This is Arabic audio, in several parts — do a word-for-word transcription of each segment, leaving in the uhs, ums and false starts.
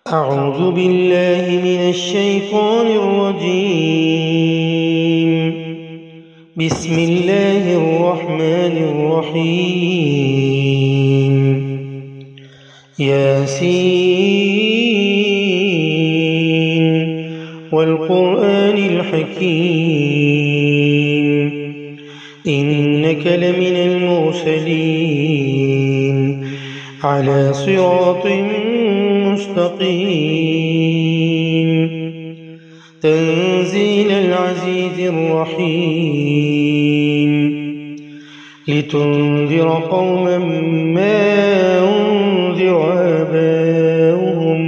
أعوذ بالله من الشيطان الرجيم. بسم الله الرحمن الرحيم. ياسين والقرآن الحكيم إنك لمن المرسلين على صراط مستقيم تنزيل العزيز الرحيم لتنذر قوما ما أنذر آباؤهم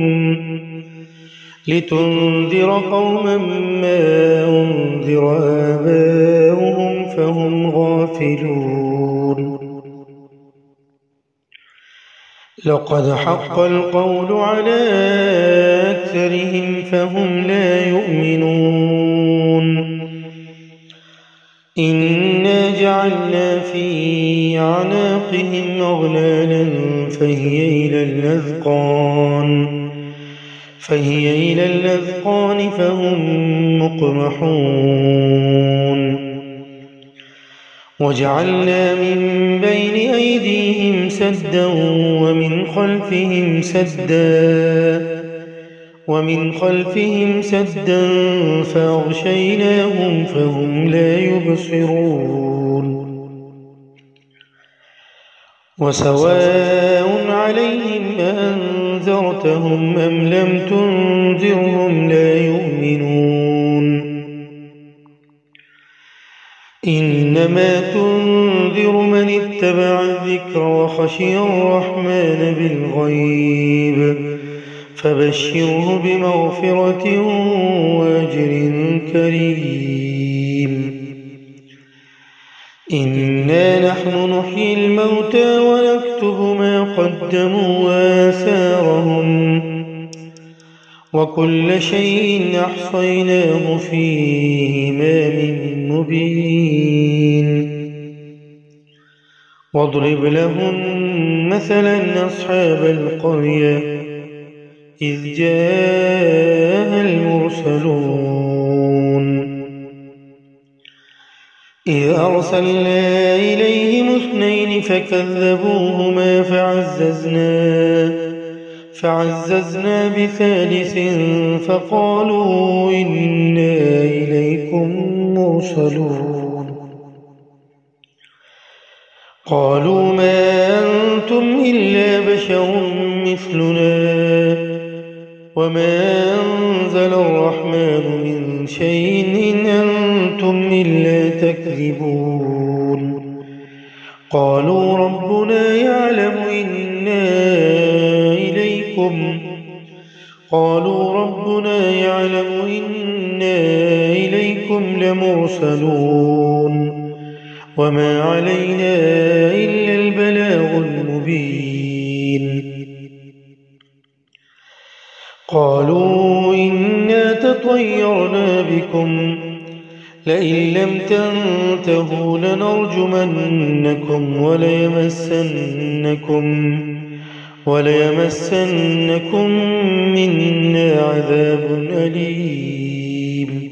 لتنذر قوما ما أنذر آباؤهم فهم غافلون. لقد حق القول على أكثرهم فهم لا يؤمنون. إنا جعلنا في أعناقهم أغلالا فهي إلى الأذقان فهي إلى الأذقان فهم مقمحون. وجعلنا من بين أيديهم سدا ومن خلفهم سدا ومن خلفهم سدا فأغشيناهم فهم لا يبصرون. وسواء عليهم أأنذرتهم أم لم تنذرهم لا يؤمنون. إنما تنذر من اتبع الذكر وخشي الرحمن بالغيب فبشره بمغفرة وأجر كريم. إنا نحن نحيي الموتى ونكتب ما قدموا وآثارهم وكل شيء أحصيناه في إمام مبين. واضرب لهم مثلا أصحاب القرية إذ جاء المرسلون إذ أرسلنا إليهم اثنين فكذبوهما فعززنا فعززنا بثالث فقالوا إنا إليكم مرسلون. قالوا ما أنتم إلا بشر مثلنا وما أنزل الرحمن من شيء إن أنتم إلا تكذبون. قالوا ربنا يعلم إنا إليكم قالوا ربنا يعلم إنا إليكم لمرسلون وما علينا إلا البلاغ المبين. قالوا إنا تطيرنا بكم لئن لم تنتهوا لنرجمنكم وليمسنكم وليمسنكم منا عذاب أليم.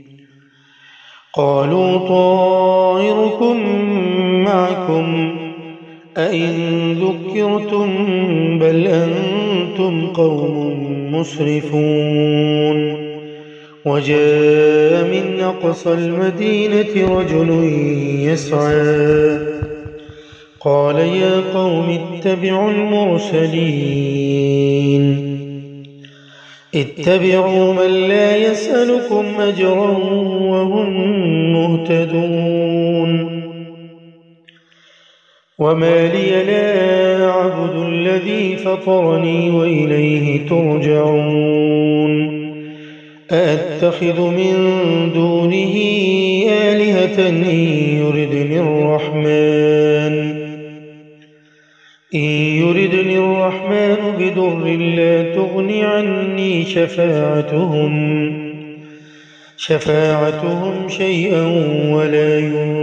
قالوا طائركم معكم أئن ذكرتم بل أنتم قوم مسرفون. وجاء من أقصى المدينة رجل يسعى قال يا قوم اتبعوا المرسلين اتبعوا من لا يسألكم أجرا وهم مهتدون. وما لي لا أعبد الذي فطرني وإليه ترجعون. أأتخذ من دونه آلهة إن يردني الرحمن إن يردني الرحمن بضر لا تغن عني شفاعتهم شفاعتهم شيئا ولا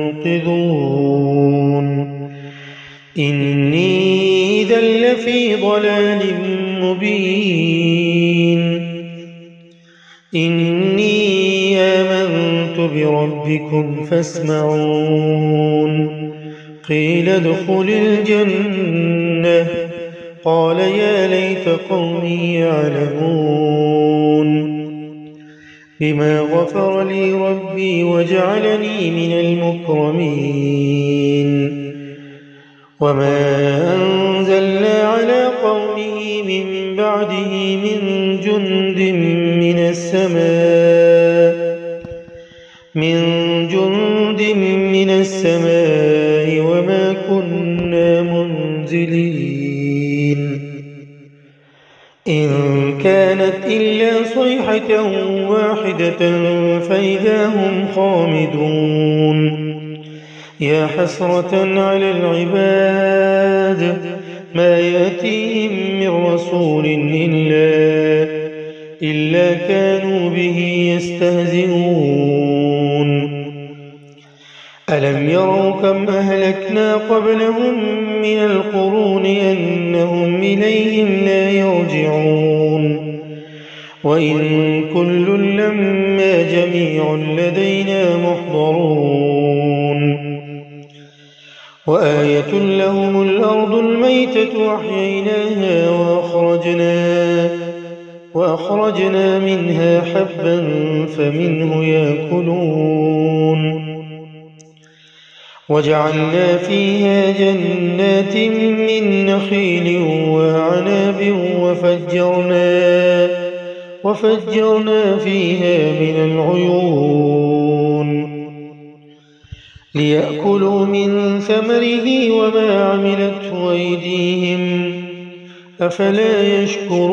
ينقذون. إني إذا لفي ضلال مبين. إني آمنت بربكم فاسمعون قيل ادخل الجنة قال يا ليت قومي يعلمون بما غفر لي ربي وجعلني من المكرمين وما أنزلنا على قومه من بعده من جند من السماء من جند من السماء وما كنا منزلين إن كانت إلا صيحة واحدة فإذا هم خامدون يا حسرة على العباد ما يأتيهم من رسول إلا, إلا كانوا به يستهزئون ألم يروا كم أهلكنا قبلهم من القرون أنهم إليهم لا يرجعون وإن كل لما جميع لدينا محضرون وآية لهم الأرض الميتة أحييناها وأخرجنا, وأخرجنا منها حبا فمنه يأكلون وجعلنا فيها جنات من نخيل وعناب وفجرنا, وفجرنا فيها من العيون ليأكلوا من ثمره وما عملته أيديهم أفلا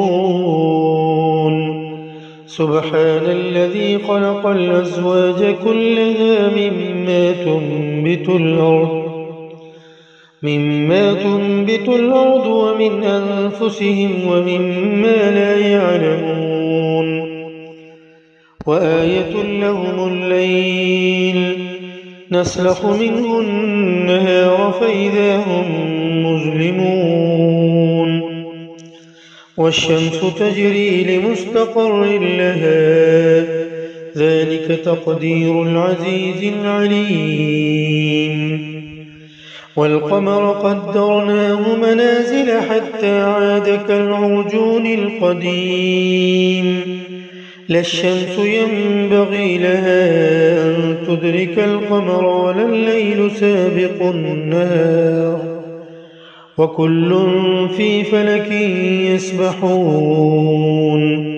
يشكرون سبحان الذي خلق الأزواج كلها مما تنبت الأرض مما تنبت الأرض ومن أنفسهم ومما لا يعلمون وآية لهم الليل نسلخ منه النهار فإذا هم مظلمون والشمس تجري لمستقر لها ذلك تقدير العزيز العليم والقمر قدرناه منازل حتى عاد كالعرجون القديم لا الشمس ينبغي لها أن تدرك القمر ولا الليل سابق النهار وكل في فلك يسبحون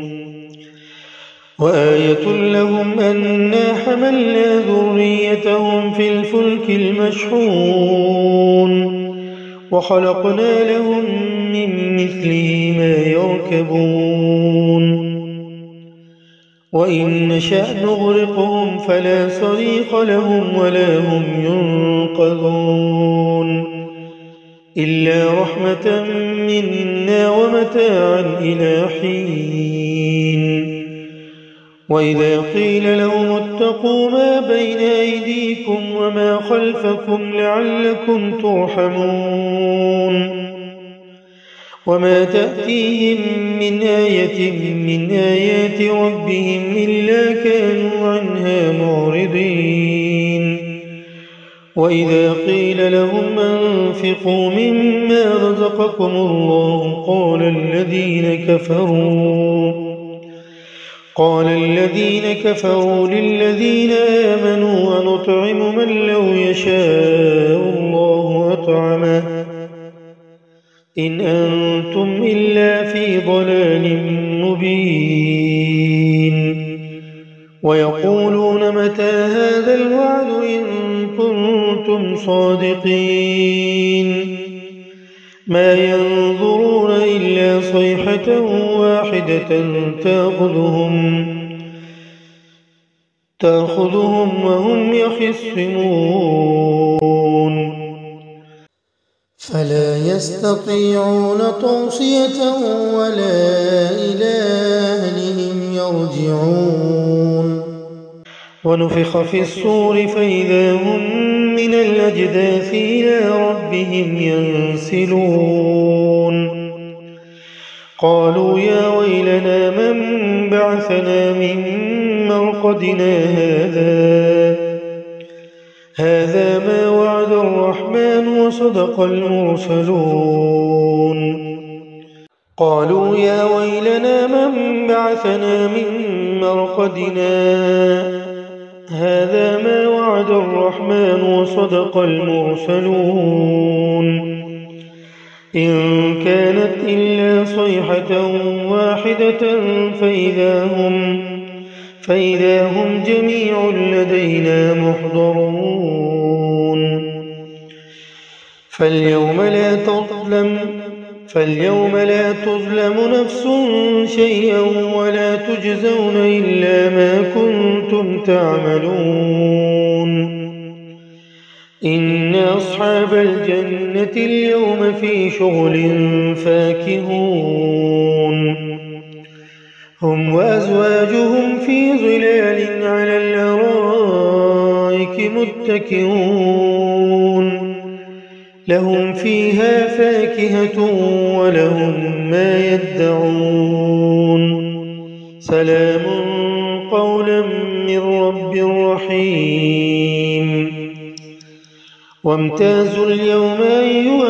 وآية لهم أنا حملنا ذريتهم في الفلك المشحون وخلقنا لهم من مثله ما يركبون وإن نشأ نغرقهم فلا صريخ لهم ولا هم ينقذون إلا رحمة منا ومتاعا إلى حين وإذا قيل لهم اتقوا ما بين أيديكم وما خلفكم لعلكم ترحمون وما تأتيهم من آية من آيات ربهم إلا كانوا عنها معرضين وإذا قيل لهم أنفقوا مما رزقكم الله قال الذين كفروا قال الذين كفروا للذين آمنوا أنطعم من لو يشاء الله أطعمه إن أنتم إلا في ضلال مبين ويقولون متى هذا الوعد إن كنتم صادقين ما ينظرون إلا صيحة واحدة تأخذهم تأخذهم وهم يخصمون فلا يستطيعون توصية ولا إلى أهلهم يرجعون ونفخ في الصور فإذا هم من الأجداث إلى ربهم ينسلون قالوا يا ويلنا من بعثنا من مرقدنا هذا هذا ما وعد الرحمن وصدق المرسلون قالوا يا ويلنا من بعثنا من مرقدنا هذا ما وعد الرحمن وصدق المرسلون إن كانت إلا صيحة واحدة فإذا هم فإذا هم جميع لدينا محضرون فاليوم لا تظلم فاليوم لا تظلم نفس شيئا ولا تجزون إلا ما كنتم تعملون إن أصحاب الجنة اليوم في شغل فاكهون هم وأزواجهم في ظلال على الأرائك متكئون لهم فيها فاكهة ولهم ما يدعون سلام قولا من رب رحيم وامتازوا اليوم أيها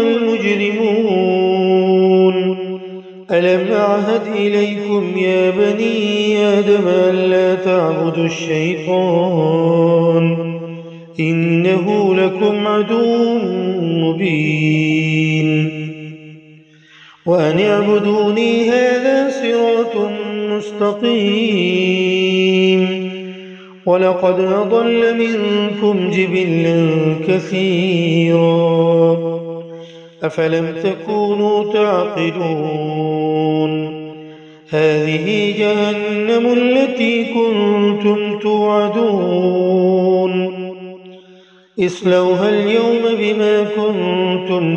المجرمون ألم أعهد إليكم يا بني آدم ألا تعبدوا الشيطان إنه لكم عدو مبين وأن اعبدوني هذا صراط مستقيم ولقد أضل منكم جبلا كثيرا أفلم تكونوا تعقلون هذه جهنم التي كنتم توعدون اصلوها اليوم بما كنتم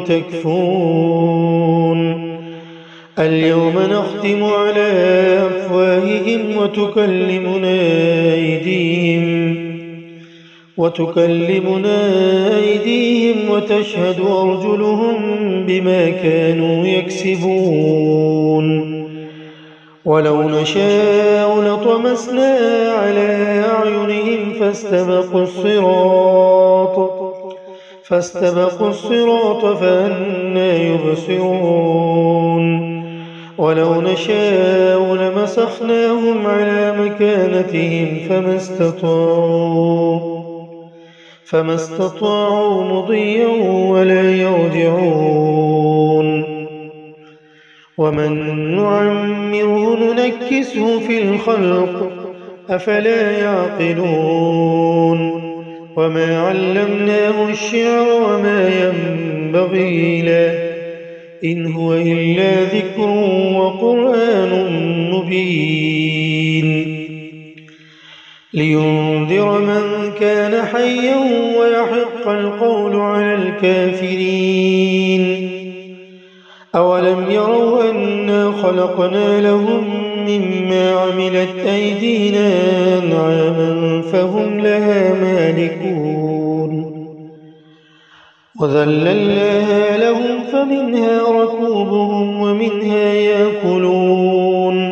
تكفرون اليوم نختم على أفواههم وتكلمنا أيديهم وتكلمنا أيديهم وتشهد أرجلهم بما كانوا يكسبون ولو نشاء لطمسنا على أعينهم فاستبقوا الصراط فاستبقوا الصراط فأنى يبصرون ولو نشاء لمسخناهم على مكانتهم فما استطاعوا فما استطاعوا مضيا ولا يرجعون ومن نعمره ننكسه في الخلق أفلا يعقلون وما علمناه الشعر وما ينبغي له إن هو إلا ذكر وقرآن مبين لينذر من كان حيا ويحق القول على الكافرين أولم يروا أنا خلقنا لهم مما عملت أيدينا أنعاما فهم لها مالكون وذللناها لهم فمنها ركوبهم ومنها يأكلون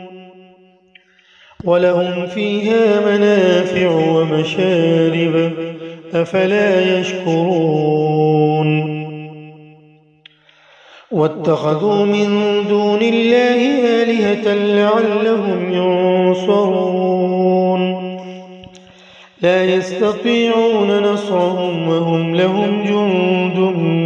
ولهم فيها منافع ومشارب أفلا يشكرون واتخذوا من دون الله آلهة لعلهم ينصرون لا يستطيعون نصرهم وهم لهم جند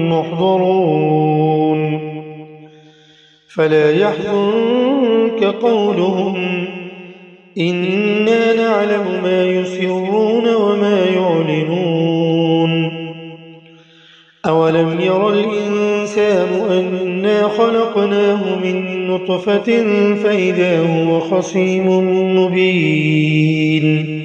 محضرون فلا يحزنك قولهم إنا نعلم ما يسرون وما يعلنون أولم ير الإنسان أنا خلقناه من نطفة فإذا هو خصيم مبين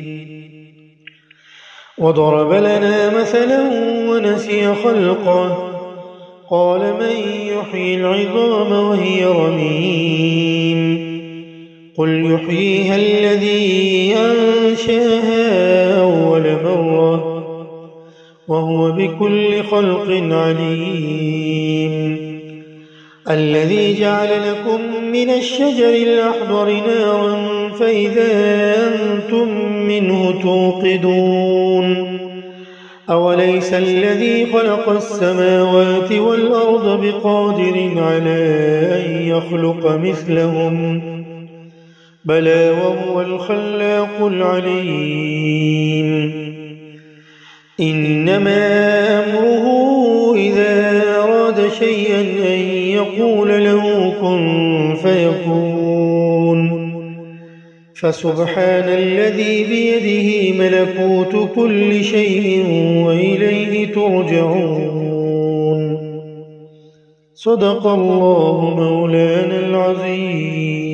وضرب لنا مثلا ونسي خلقه قال من يحيي العظام وهي رميم قل يحييها الذي أنشاها أول مرة وهو بكل خلق عليم الذي جعل لكم من الشجر الأخضر نارا فإذا أنتم منه توقدون أوليس الذي خلق السماوات والأرض بقادر على أن يخلق مثلهم بلى وهو الخلاق العليم إنما أمره إذا أراد شيئا أن يقول له كن فيكون فسبحان الذي بيده ملكوت كل شيء وإليه ترجعون صدق الله مولانا العظيم.